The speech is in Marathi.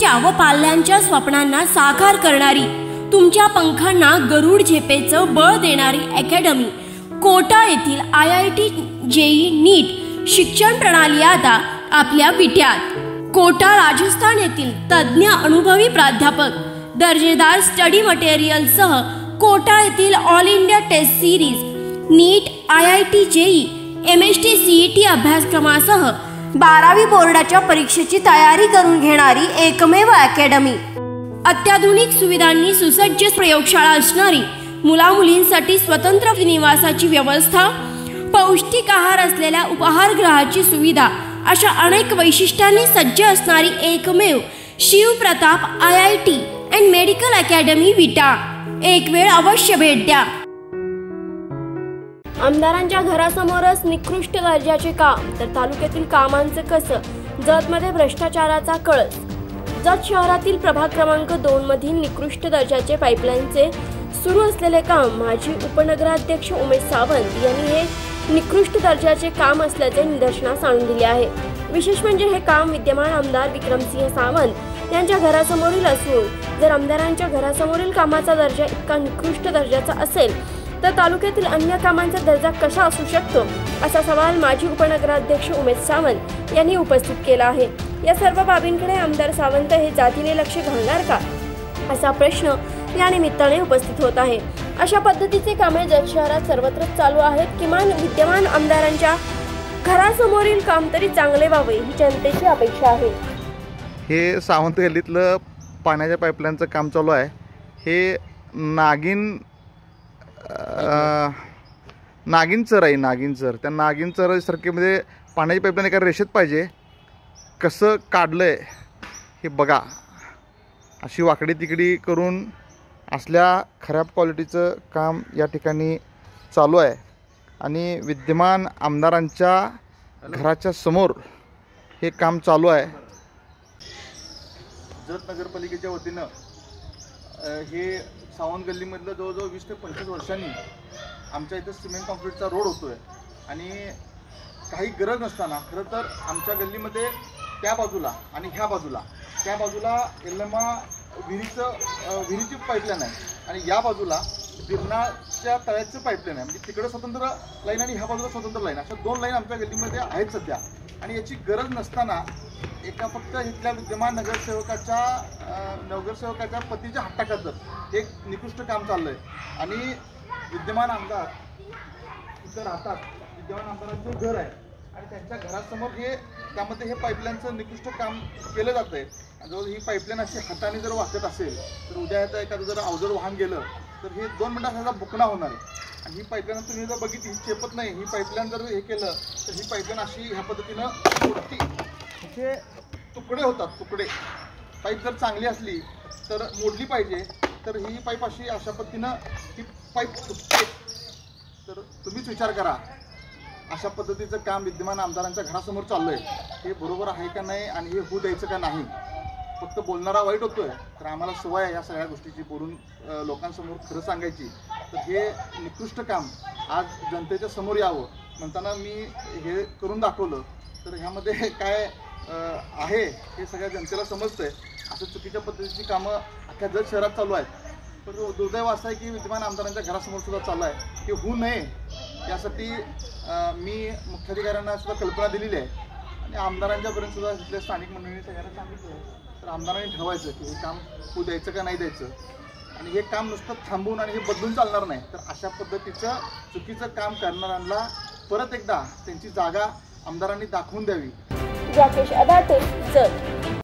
तुमच्या व पाल्यांच्या स्वप्नांना साकार करणारी, तुमच्या पंखांना गरुड झेपेचं बळ देणारी अकॅडमी कोटा येथील IIT JEE नीट शिक्षण प्रणाली आता आपल्या विट्यात। कोटा राजस्थान येथील तज्ञ अनुभवी प्राध्यापक, दर्जेदार स्टडी मटेरियलसह कोटा येथील all India test series, NEET, IIT JEE, MST CET अभ्यासक्रमासह 12वी बोर्डाच्या परीक्षेची तयारी करून घेणारी एकमेव अकॅडमी। अत्याधुनिक सुविधांनी सुसज्ज प्रयोगशाळा असणारी, मुलामुलींसाठी स्वतंत्र निवासाची व्यवस्था, पौष्टिक आहार असलेल्या उपाहारगृहाची सुविधा अशा अनेक वैशिष्ट्यांनी सज्ज असणारी एकमेव Shivpratap IIT and medical academy Vita. एक वेळ अवश्य भेट द्या। आमदारांच्या घरासमोरच निकृष्ट दर्जाचे काम तर तालुक्यातील कामांचं कसं? जतमध्ये भ्रष्टाचाराचा कळस। जत शहरातील प्रभाग क्रमांक 2 मधील निकृष्ट दर्जाचे पाईपलाईनचे सुरू असलेले काम माजी उपनगराध्यक्ष उमेश सावंत यांनी हे निकृष्ट दर्जाचे काम असल्याचे निदर्शनास आणून दिले आहे। विशेष म्हणजे हे काम विद्यमान आमदार विक्रमसिंह सावंत यांच्या घरासमोरील असून जर आमदारांच्या घरासमोरील कामाचा दर्जा इतका निकृष्ट दर्जाचा असेल तर तालुक्यातील अन्य कामांचा दर्जा कसा असू शकतो, असा सवाल माजी उपनगराध्यक्ष उमेश सावंत यांनी उपस्थित केला आहे। या सर्व बाबींकडे आमदार सावंत हे जातीने लक्ष घालणार का, असा प्रश्न या निमित्ताने उपस्थित होत आहे। अशा पद्धतीचे कामे जत शहरात सर्वत्र चालू आहेत। किमान विद्यमान आमदारांच्या घरासमोरील काम तरी चांगले व्हावे ही जनतेची अपेक्षा आहे। हे सावंत गल्लीतलं पाण्याच्या पाईपलाईनचं काम चालू आहे। हे नागिनचर आहे, नागिनचर। त्या नागिनचर सारखेमध्ये पाण्याची पाईपलाईन एका रेषेत पाहिजे, कसं काढलंय हे बघा। अशी वाकडी तिकडी करून असल्या खराब क्वालिटीचं काम या ठिकाणी चालू आहे आणि विद्यमान आमदारांच्या घराच्या समोर हे काम चालू आहे। जत नगरपालिकेच्या वतीनं हे सावंत गल्लीमधलं जवळजवळ 20 ते 25 वर्षांनी आमच्या इथं सिमेंट कॉन्क्रीटचा रोड होतोय आणि काही गरज नसताना खरं तर आमच्या गल्लीमध्ये त्या बाजूला आणि ह्या बाजूला, त्या बाजूला एल्लमा विहिरीची पाईपलाईन आहे आणि या बाजूला गिरणाच्या तळ्याचं पाईपलाईन आहे। म्हणजे तिकडं स्वतंत्र लाईन आणि ह्या बाजूला स्वतंत्र लाईन, अशा 2 लाईन आमच्या गल्लीमध्ये आहेत सध्या। आणि याची गरज नसताना एका फक्त इथल्या विद्यमान नगरसेवकाच्या पतीच्या हट्टाखातर एक निकृष्ट काम चाललंय आणि विद्यमान आमदार इथं राहतात, विद्यमान आमदारांचं घर आहे आणि त्यांच्या घरासमोर त्यामध्ये हे पाईपलाईनचं निकृष्ट काम केलं जातं आहे। जर ही पाईपलाईन अशी हाताने जर वाकत असेल तर उद्या याचं एखादं जर अवजड वाहन गेलं तर हे 2 मिनिटाचा बुकणा होणार आहे। आणि ही पाईपलाईन तुम्ही जर बघितली, ही चेपत नाही। ही पाईपलाईन जर हे केलं तर ही पाईपलाईन अशी ह्या पद्धतीनं तोडती, हे तुकडे होतात, तुकडे। पाईप जर चांगली असली तर मोडली पाहिजे, तर ही पाईप अशा पद्धतीनं ही पाईप तुटते। तर तुम्हीच विचार करा, अशा पद्धतीचं काम विद्यमान आमदारांच्या घरासमोर चाललंय हे बरोबर आहे का नाही आणि हे होऊ द्यायचं का नाही। फक्त बोलणारा वाईट होतोय, तर आम्हाला सवय आहे या सगळ्या गोष्टीची बोलून लोकांसमोर खरं सांगायची। तर हे निकृष्ट काम आज जनतेच्या समोर यावं म्हणताना मी हे करून दाखवलं। तर ह्यामध्ये काय आहे हे सगळ्या जनतेला समजतंय। असं चुकीच्या पद्धतीची कामं अख्ख्या जत शहरात चालू आहेत। पण दुर्दैव असं आहे की विद्यमान आमदारांच्या घरासमोर सुद्धा चालू आहे, हे होऊ नये यासाठी मी मुख्याधिकाऱ्यांना सुद्धा कल्पना दिलेली आहे आणि आमदारांच्यापर्यंत सुद्धा तिथल्या स्थानिक मंडळींनी सगळ्यांना सांगितलं। तर आमदारांनी ठरवायचं की हे काम होऊ द्यायचं का नाही द्यायचं आणि हे काम नुसतं थांबवून आणि हे बदलून चालणार नाही। तर अशा पद्धतीचं चुकीचं काम करणाऱ्यांना परत एकदा त्यांची जागा आमदारांनी दाखवून द्यावी। राकेश अदाटे, जत।